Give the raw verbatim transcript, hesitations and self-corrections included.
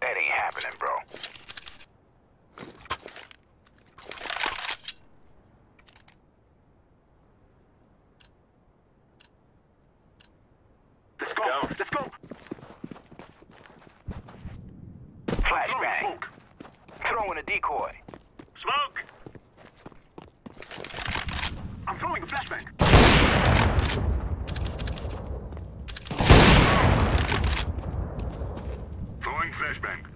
That ain't happening, bro. Let's go. Let's go. Flashbang. Throwing a decoy. Smoke. I'm throwing a flashbang. Throwing flashbang.